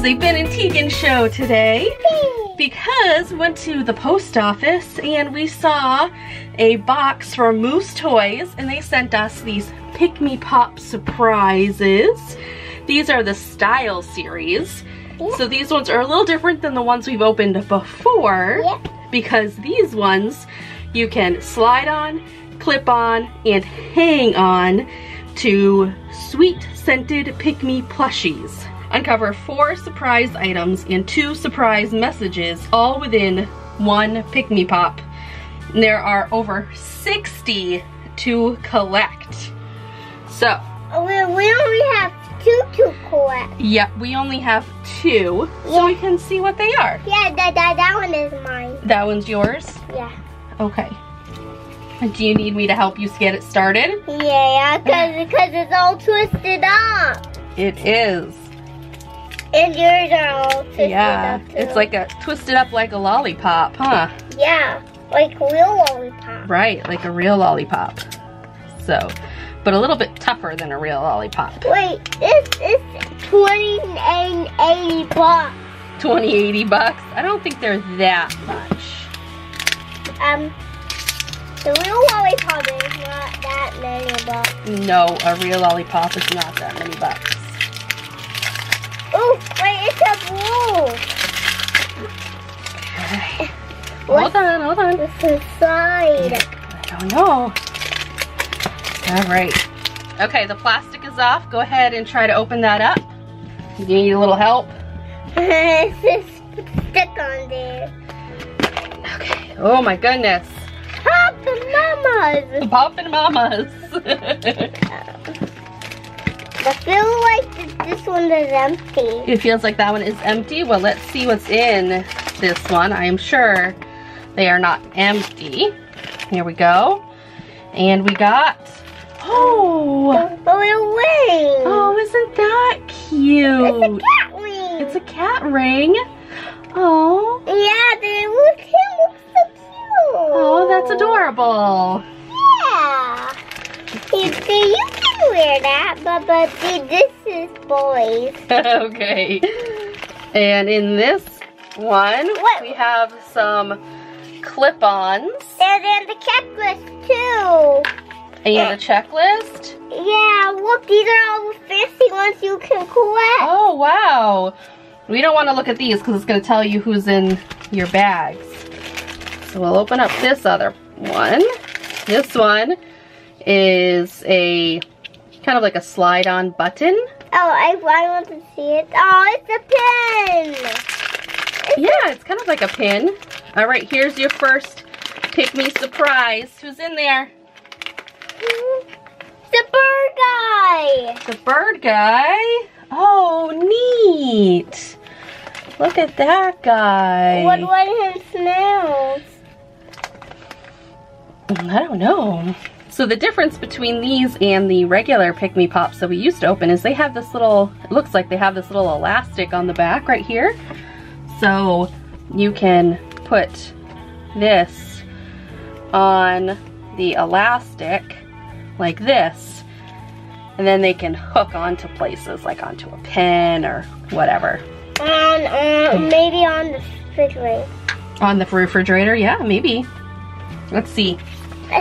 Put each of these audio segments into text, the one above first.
the Ben and Teagan show today because we went to the post office and we saw a box from Moose Toys and they sent us these Pikmi Pop surprises. These are the Style series. So these ones are a little different than the ones we've opened before because these ones you can slide on, clip on, and hang on to sweet scented Pikmi plushies. Uncover 4 surprise items and 2 surprise messages all within one Pikmi Pop. And there are over 60 to collect. So we only have 2 to collect. Yeah, we only have 2, so we can see what they are. Yeah, that one is mine. That one's yours? Yeah. Okay. Do you need me to help you get it started? Yeah, because it's all twisted up. It is. And yours are all twisted up too. It's like twisted up like a lollipop, huh? Yeah, like a real lollipop. Right, like a real lollipop. So, but a little bit tougher than a real lollipop. Wait, this is $20.80. $20.80? I don't think they're that much. The real lollipop is not that many bucks. No, a real lollipop is not that many bucks. Oh, wait, it's a blue. Alright. Hold on. What's inside? I don't know. Alright. Okay, the plastic is off. Go ahead and try to open that up. You need a little help? It's just stuck on there. Okay. Oh my goodness. Poppin' Mamas. Poppin' Mamas. I feel like this one is empty. It feels like that one is empty. Well, let's see what's in this one. I am sure they are not empty. Here we go. And we got, A little ring. Oh, isn't that cute? It's a cat ring. It's a cat ring. Oh. Yeah, they look so cute. Oh, that's adorable. Yeah. You can wear that, but this is boys. Okay. And in this one, we have some clip-ons. And the checklist too. And a checklist. Yeah, look, these are all the fancy ones you can collect. Oh, wow. We don't want to look at these because it's going to tell you who's in your bags. So we'll open up this other one. This one is a kind of like a slide-on button. Oh, I want to see it. Oh, it's a pin. It's kind of like a pin. All right, here's your first Pikmi surprise. Who's in there? The bird guy. The bird guy? Oh, neat. Look at that guy. What him smells? I don't know. So the difference between these and the regular Pikmi Pops that we used to open is they have this little, it looks like they have this little elastic on the back right here. So you can put this on the elastic like this, and then they can hook onto places like onto a pen or whatever. Maybe on the refrigerator. On the refrigerator, yeah, maybe. Let's see. No,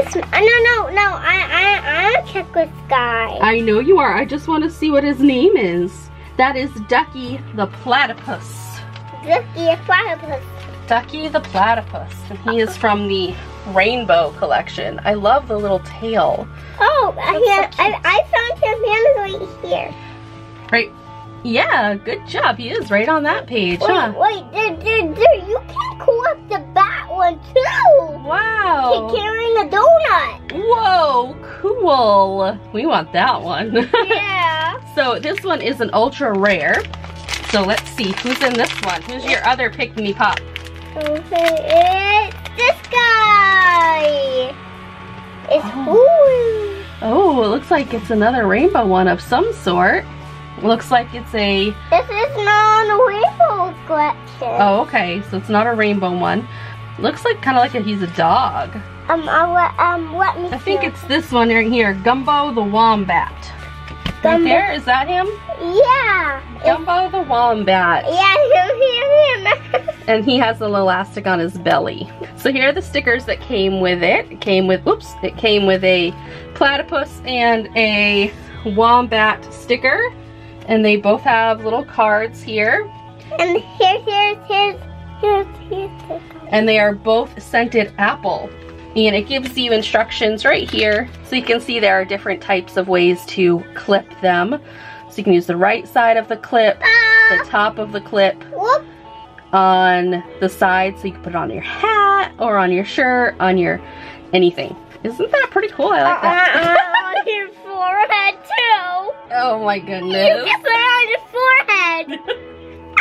I'm a checklist guy. I know you are. I just want to see what his name is. That is Ducky the Platypus. Ducky the Platypus. Ducky the Platypus. And he is from the Rainbow collection. I love the little tail. Oh, I found him right here. Right. Yeah, good job. He is right on that page, huh? Wait, there, you can collect the bat one too. Wow. He's carrying a donut. Whoa, cool. We want that one. Yeah. So this one is an ultra rare. So let's see who's in this one. Who's your other Pikmi Pop? Okay, it's this guy. It's Oh, it looks like it's another rainbow one of some sort. Looks like it's a... This is not a rainbow collection. Oh, okay. So it's not a rainbow one. Looks like kind of like he's a dog. Let me see. I think it's this one right here, Gumbo the Wombat. Right there, is that him? Yeah. Gumbo the Wombat. Yeah, him. And he has a little elastic on his belly. So here are the stickers that came with it. It came with a platypus and a wombat sticker. And they both have little cards here. And here's. And they are both scented apple. And it gives you instructions right here. So you can see there are different types of ways to clip them. So you can use the right side of the clip, the top of the clip, Whoop. on the side, so you can put it on your hat or on your shirt, on your anything. Isn't that pretty cool? I like that. On your forehead too. Oh my goodness. You can put it on your forehead.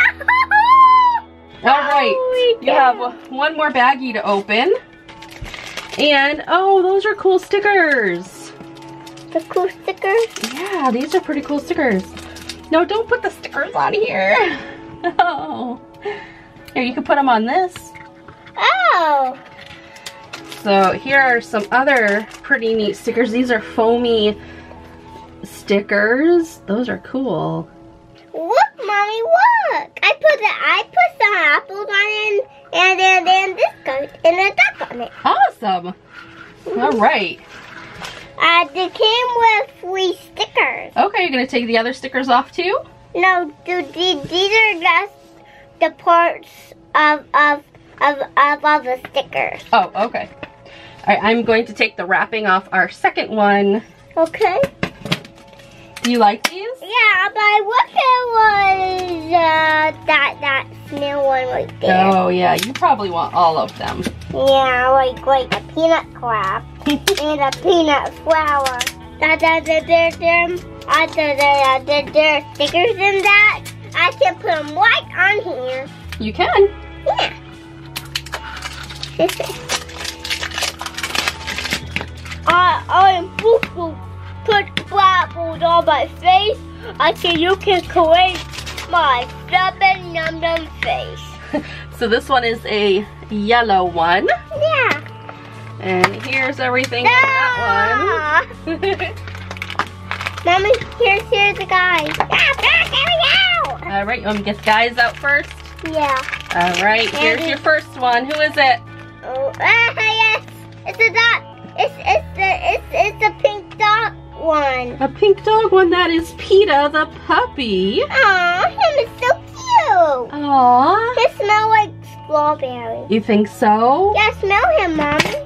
All right, you have one more baggie to open. And, oh, those are cool stickers. The cool stickers? Yeah, these are pretty cool stickers. No, don't put the stickers on here. Oh. Here, you can put them on this. Oh. So here are some other pretty neat stickers. These are foamy stickers. Those are cool. Look, Mommy, look. I put some apples on it, and then this goes in a duck on it. Awesome. All right. They came with 3 stickers. Okay, you're gonna take the other stickers off too? No, these are just the parts of the stickers. Oh, okay. All right, I'm going to take the wrapping off our second one. Okay. Do you like these? Yeah, but I wish it was that snail one right there. Oh yeah, you probably want all of them. Yeah, like a peanut crab and a peanut flower. There are stickers in that. I can put them right on here. You can. Yeah. I am boo-boo. Put apples on my face. You can create my stubborn num-num face. So this one is a yellow one. Yeah. And here's everything in that one. Mommy, here's the guys. There we go. All right, you want me to get the guys out first? Yeah. All right, here's your first one. Who is it? Oh, yes. It's a dog. It's a pink dog one. A pink dog one. That is PETA the puppy. Aw, him is so cute. Aww. He smells like strawberry. You think so? Yeah, smell him, Mommy.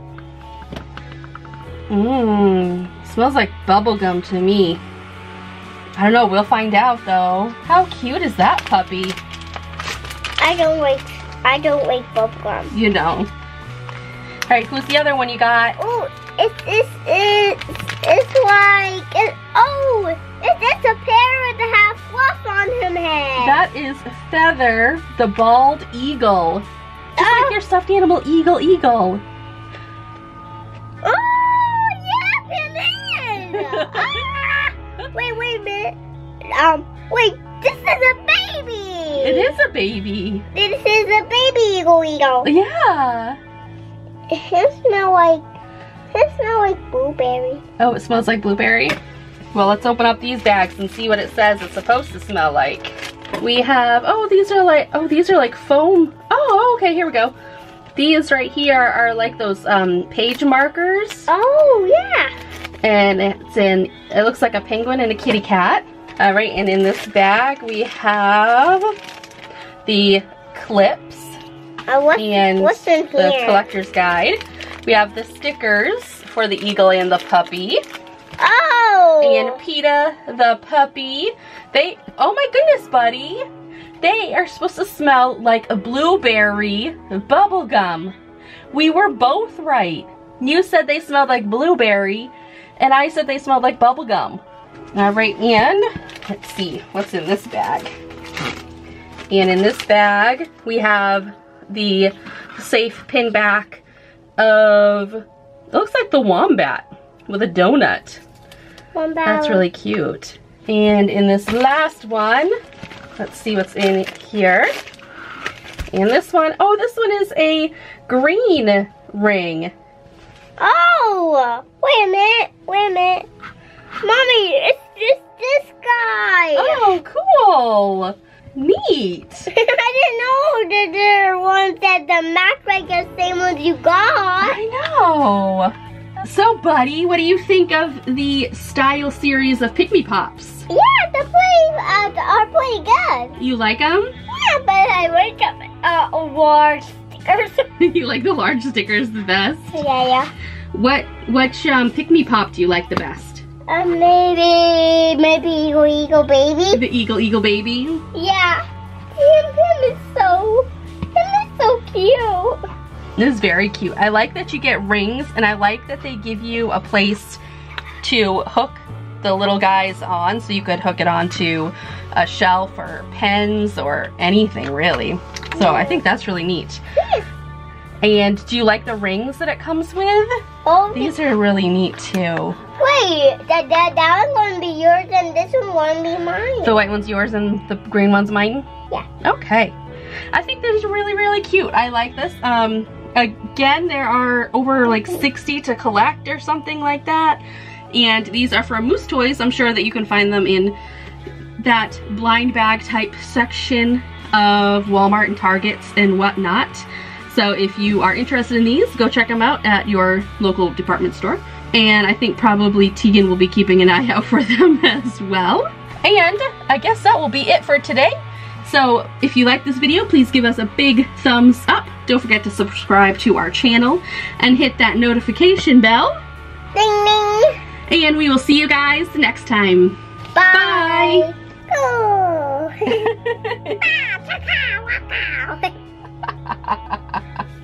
Smells like bubblegum to me. I don't know, we'll find out though. How cute is that puppy? I don't like bubblegum. You know. Alright, who's the other one you got? Oh, it's a parrot that has fluff on him head. That is Feather, the bald eagle. Just like your stuffed animal, Eagle. Oh, yes, it is. Wait a minute. Wait, this is a baby. It is a baby. This is a baby eagle. Yeah. It smells like blueberry. Oh, it smells like blueberry? Well, let's open up these bags and see what it says it's supposed to smell like. We have, these are like foam. Oh, okay, here we go. These right here are like those page markers. Oh, yeah. And it looks like a penguin and a kitty cat. All right, and in this bag we have the clips What's in here? the collector's guide. We have the stickers for the eagle and the puppy. Oh! And PETA the puppy. Oh my goodness, buddy. They are supposed to smell like a blueberry bubble gum. We were both right. You said they smelled like blueberry, and I said they smelled like bubble gum. All right, and let's see what's in this bag. And in this bag, we have the safe pin back of, it looks like the wombat with a donut. Wombat. That's really cute. And in this last one, let's see what's in here. And this one, this one is a green ring. Oh, wait a minute. Mommy, it's you got. I know. So, buddy, what do you think of the Style series of Pikmi Pops? Yeah, the are pretty good. You like them? Yeah, but I like large stickers. You like the large stickers the best? Yeah. Which Pikmi Pop do you like the best? Maybe Eagle Baby. The Eagle Baby? Yeah. Him is so cute. This is very cute. I like that you get rings, and I like that they give you a place to hook the little guys on, so you could hook it onto a shelf or pens or anything really. So I think that's really neat. Yes. And do you like the rings that it comes with? Oh, These are really neat too. wait, that one's gonna be yours and this one's gonna be mine. The white one's yours and the green one's mine? Yeah. Okay. I think this is really, really cute. I like this. Again, there are over like 60 to collect or something like that. And these are from Moose Toys. I'm sure that you can find them in that blind bag type section of Walmart and Targets and whatnot. So if you are interested in these, go check them out at your local department store. And I think probably Teagan will be keeping an eye out for them as well. And I guess that will be it for today. So if you like this video, please give us a big thumbs up. Don't forget to subscribe to our channel and hit that notification bell. Ding ding. And we will see you guys next time. Bye. Bye. Oh.